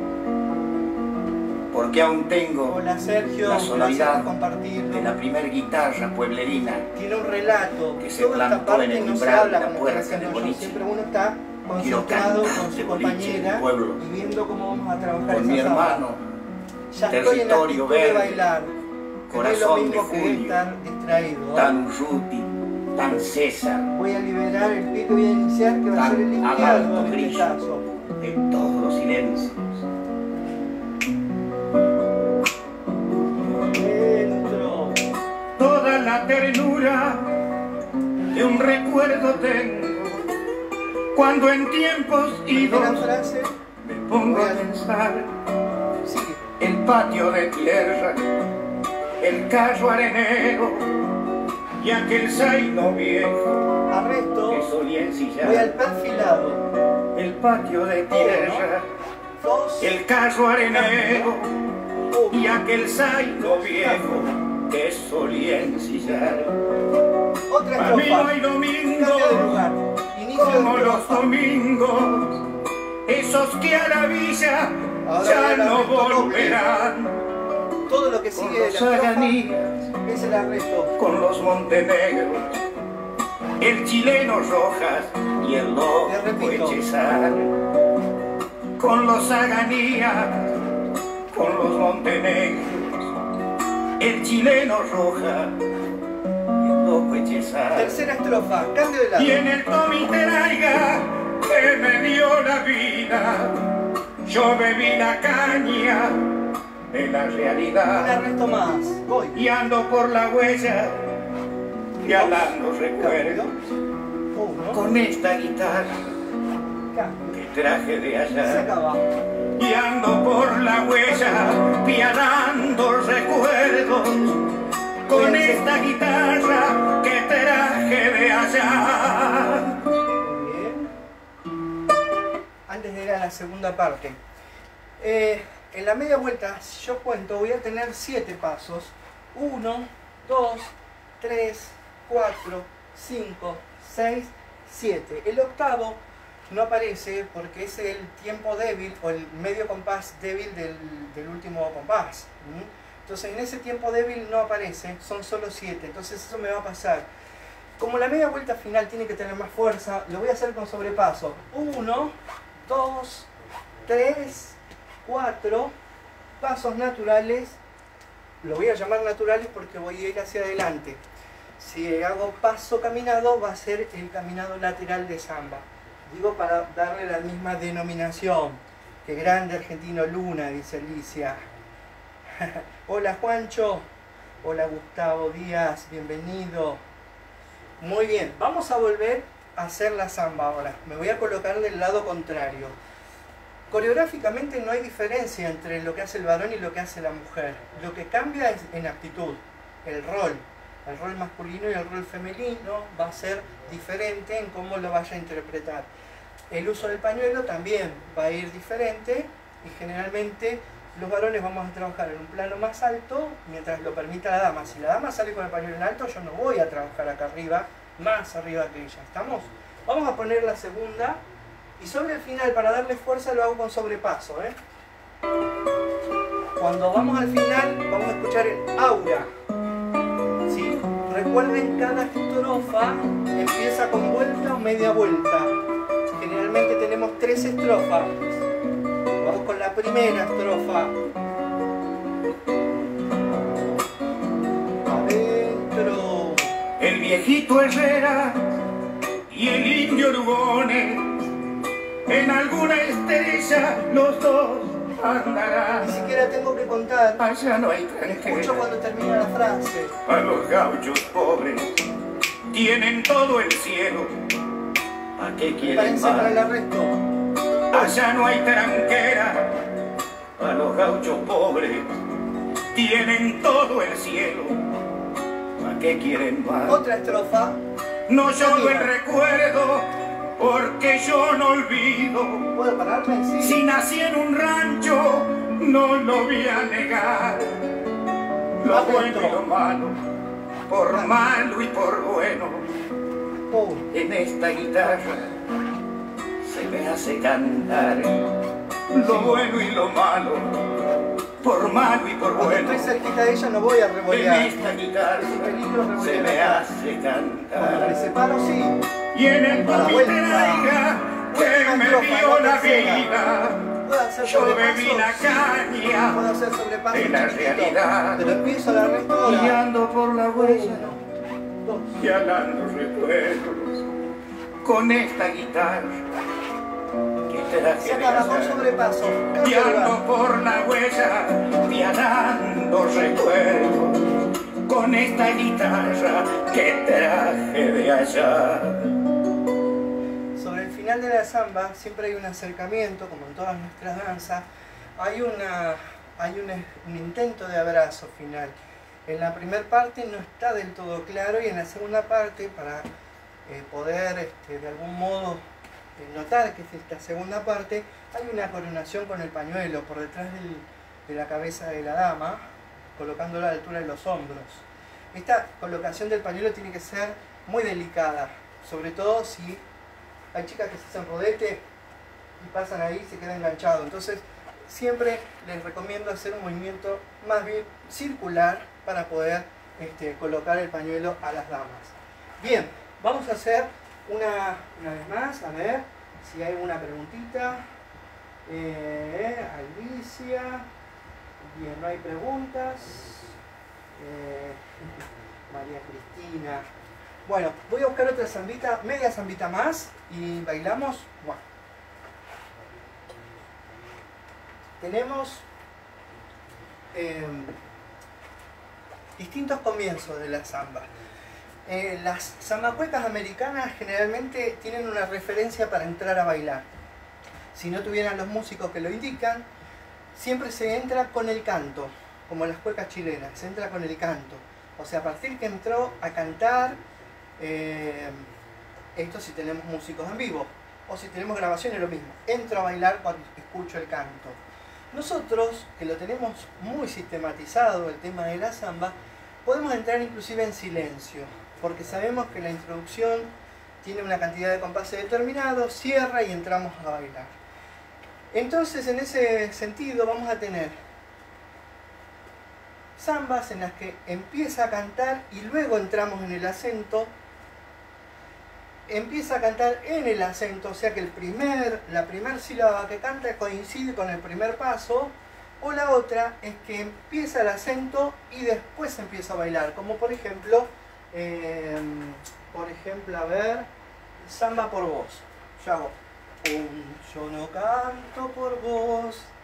S4: Porque aún tengo
S1: Hola, Sergio,
S4: la sonoridad
S1: de
S4: la primer guitarra pueblerina
S1: tiene un relato
S4: que se
S1: toda esta
S4: plantó
S1: parte
S4: en el
S1: no se
S4: umbral
S1: habla
S4: de la
S1: como
S4: puerta
S1: estoy haciendo
S4: del
S1: yo.
S4: boliche.
S1: Siempre uno está
S4: Quiero
S1: concentrado
S4: cantar
S1: con su
S4: de boliche
S1: compañera
S4: del pueblo.
S1: y viendo cómo vamos a trabajar
S4: Con mi
S1: esa zamba.
S4: hermano,
S1: Ya estoy en la
S4: territorio
S1: actitud de
S4: verde,
S1: bailar, que no es lo
S4: corazón de
S1: mismo que
S4: junio,
S1: estar distraído. ¿eh?
S4: tan Urruti, tan César,
S1: Voy a liberar el pie que voy a iniciar, que va a ser el
S4: tan
S1: izquierdo
S4: Adalto
S1: en este
S4: Grillo,
S1: caso.
S4: de todos los silencios.
S1: Dentro.
S4: Toda la ternura de un recuerdo tengo, cuando en tiempos
S1: Primera
S4: idos
S1: frase.
S4: me pongo a pensar
S1: Sigue.
S4: el patio de tierra el carro arenero y aquel zaino viejo
S1: Arresto.
S4: que solía
S1: Voy al
S4: ensillar
S1: perfilado.
S4: el patio de tierra,
S1: Dos.
S4: el carro arenero y aquel zaino viejo que solía ensillar.
S1: Otra
S4: Para mí no
S1: estrofa.
S4: hay domingo
S1: Cambio de lugar. Inicio de
S4: como los
S1: estrofa.
S4: domingos, esos que a la villa
S1: Ahora
S4: ya
S1: viene el
S4: no
S1: arresto doble.
S4: volverán.
S1: Todo lo que
S4: Con
S1: sigue de la
S4: los
S1: estrofa
S4: Aganías,
S1: es el arresto.
S4: con los Montenegros, el chileno Rojas y el
S1: Te
S4: loco
S1: repito.
S4: Echezar. Con los Aganías, con los Montenegros, el chileno Rojas y el loco Echezar.
S1: Tercera estrofa. Cambio de lado.
S4: Y en el Tomiteraiga que me dio la vida, yo bebí la caña de la
S1: Un
S4: realidad.
S1: arresto más. Voy.
S4: Y ando por la huella y hablando
S1: Cambio.
S4: recuerdos
S1: Uno.
S4: con esta guitarra
S1: Cambio.
S4: que traje de
S1: Se
S4: allá.
S1: acaba.
S4: Y ando por la huella piadando recuerdos con esta guitarra que traje de allá.
S1: Muy bien. Antes de ir a la segunda parte. Eh, en la media vuelta, si yo cuento, voy a tener siete pasos. Uno, dos, tres, cuatro, cinco, seis, siete. El octavo no aparece porque es el tiempo débil o el medio compás débil del, del último compás. ¿Mm? Entonces en ese tiempo débil no aparece, son solo siete. Entonces eso me va a pasar. Como la media vuelta final tiene que tener más fuerza, lo voy a hacer con sobrepaso. Uno, dos, tres, cuatro, pasos naturales. Lo voy a llamar naturales porque voy a ir hacia adelante. Si hago paso caminado, va a ser el caminado lateral de samba. Digo para darle la misma denominación. Qué grande argentino Luna, dice Alicia. Hola Juancho. Hola Gustavo Díaz, bienvenido. Muy bien, vamos a volver a hacer la samba ahora. Me voy a colocar del lado contrario. Coreográficamente no hay diferencia entre lo que hace el varón y lo que hace la mujer. Lo que cambia es en actitud, el rol. El rol masculino y el rol femenino va a ser diferente en cómo lo vaya a interpretar. El uso del pañuelo también va a ir diferente y generalmente los varones vamos a trabajar en un plano más alto mientras lo permita la dama. Si la dama sale con el pañuelo en alto, yo no voy a trabajar acá arriba, más arriba que ella. ¿Estamos? Vamos a poner la segunda y sobre el final, para darle fuerza, lo hago con sobrepaso, ¿eh? Cuando vamos al final, vamos a escuchar el aura. ¿Sí? Recuerden, cada estrofa empieza con vuelta o media vuelta. Generalmente tenemos tres estrofas. Vamos con la primera estrofa. Adentro.
S4: El viejito Herrera y el indio Urgones, en alguna estrella los dos andarán.
S1: Ni siquiera tengo que contar.
S4: Allá no hay
S1: Escucho
S4: tranquera.
S1: cuando termina la frase.
S4: A los gauchos pobres tienen todo el cielo. ¿A qué quieren
S1: Parece para el
S4: más?
S1: arresto.
S4: Allá no hay tranquera. A los gauchos pobres tienen todo el cielo. ¿A qué quieren más?
S1: Otra estrofa.
S4: No lloro el recuerdo porque yo no olvido.
S1: ¿Puedo pararme? Sí.
S4: Si nací en un rancho, no lo voy a negar. Lo bueno y lo malo, por malo y por bueno,
S1: Oh.
S4: en esta guitarra se me hace cantar. Lo bueno y lo malo, por malo y por
S1: Cuando
S4: bueno,
S1: estoy cerquita de ella no voy a
S4: en
S1: revolear.
S4: esta guitarra
S1: Es un peligro
S4: se
S1: revolear.
S4: me hace
S1: Cuando me
S4: cantar.
S1: separo, sí.
S4: Y en el
S1: A la vuelta.
S4: Tomiteraiga que me dio la vida,
S1: Puedo hacer
S4: yo
S1: sobrepasos.
S4: bebí la
S1: Puedo
S4: caña
S1: hacer sobrepasos
S4: de la
S1: chiquititos.
S4: realidad.
S1: Pero empiezo la resto ahora.
S4: ando por la huella
S1: Uno, dos.
S4: y hablando recuerdos con esta guitarra que traje
S1: Se
S4: de
S1: acaba con
S4: allá.
S1: sobrepaso.
S4: Y
S1: Cambio de
S4: ando
S1: lugar.
S4: por la huella pianando recuerdos con esta guitarra que traje de allá.
S1: Sobre el final de la samba siempre hay un acercamiento, como en todas nuestras danzas. Hay, una, hay un, un intento de abrazo final. En la primera parte no está del todo claro y en la segunda parte, para eh, poder este, de algún modo eh, notar que es esta segunda parte, hay una coronación con el pañuelo por detrás del, de la cabeza de la dama, colocándola a la altura de los hombros. Esta colocación del pañuelo tiene que ser muy delicada, sobre todo si hay chicas que se hacen rodete y pasan ahí y se queda enganchado. Entonces siempre les recomiendo hacer un movimiento más bien circular para poder este, colocar el pañuelo a las damas. Bien, vamos a hacer una, una vez más, a ver si hay una preguntita. Eh, Alicia, bien, no hay preguntas. Eh, María Cristina. Bueno, voy a buscar otra zambita, media zambita más y bailamos. Bueno. Tenemos eh, distintos comienzos de la samba. Eh, las zambacuecas americanas generalmente tienen una referencia para entrar a bailar. Si no tuvieran los músicos que lo indican, siempre se entra con el canto, como las cuecas chilenas, se entra con el canto. O sea, a partir que entró a cantar, eh, esto si tenemos músicos en vivo, o si tenemos grabaciones lo mismo, entro a bailar cuando escucho el canto. Nosotros, que lo tenemos muy sistematizado el tema de la samba, podemos entrar inclusive en silencio, porque sabemos que la introducción tiene una cantidad de compases determinados, cierra y entramos a bailar. Entonces, en ese sentido, vamos a tener zambas en las que empieza a cantar y luego entramos en el acento, empieza a cantar en el acento, o sea que el primer, la primera sílaba que canta coincide con el primer paso, o la otra es que empieza el acento y después empieza a bailar, como por ejemplo, eh, por ejemplo, a ver, samba por vos. Yo hago un yo no canto por vos,